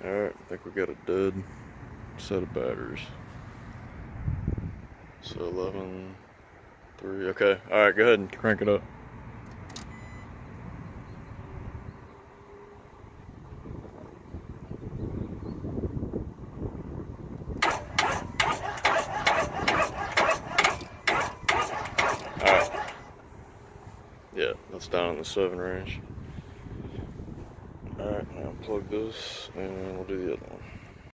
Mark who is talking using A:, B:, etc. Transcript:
A: Alright, I think we got a dead set of batteries. So 11, 3, okay. Alright, go ahead and crank it up. Alright. Yeah, that's down in the 7 range. Alright, now plug this and we'll do the other one.